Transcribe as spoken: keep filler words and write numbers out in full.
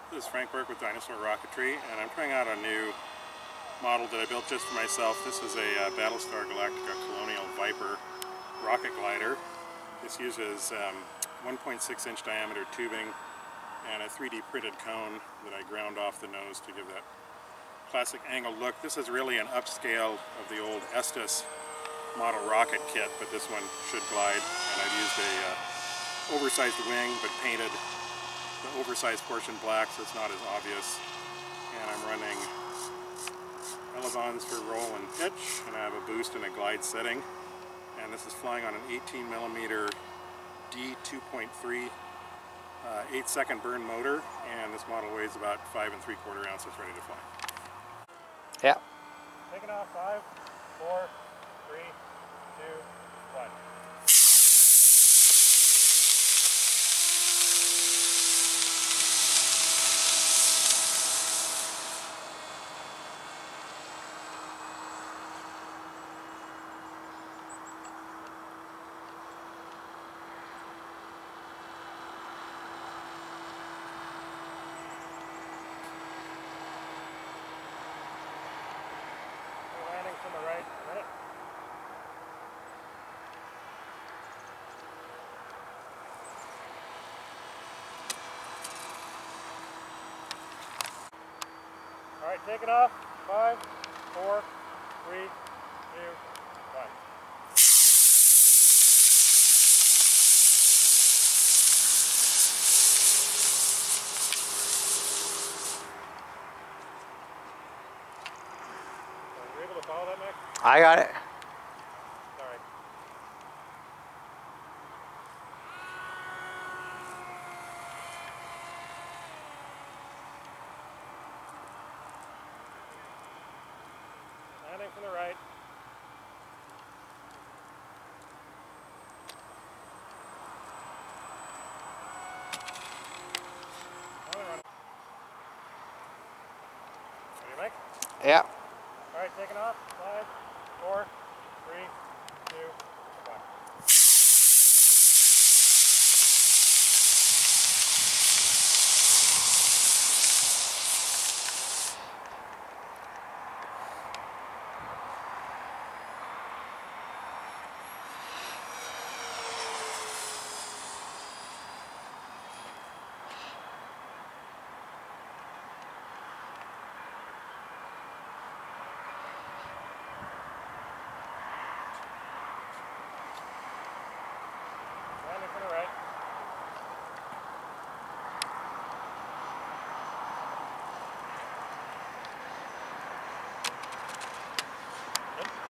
This is Frank Burke with Dinosaur Rocketry, and I'm trying out a new model that I built just for myself. This is a uh, Battlestar Galactica Colonial Viper rocket glider. This uses um, one point six inch diameter tubing and a three D printed cone that I ground off the nose to give that classic angled look. This is really an upscale of the old Estes model rocket kit, but this one should glide, and I've used a uh, oversized wing but painted the oversized portion black so it's not as obvious. And I'm running elevons for roll and pitch, and I have a boost and a glide setting. And this is flying on an eighteen millimeter D two point three uh, eight second burn motor, and this model weighs about five and three quarter ounces, ready to fly. Yeah. Taking off, five, four, three, two, one. From the right, a minute. All right, take it off. Five, four, three, two, one. Were you able to follow that, Mick? I got it. Sorry. Landing from the right. Ready, Mike? Yeah. All right, taking off. Five, four,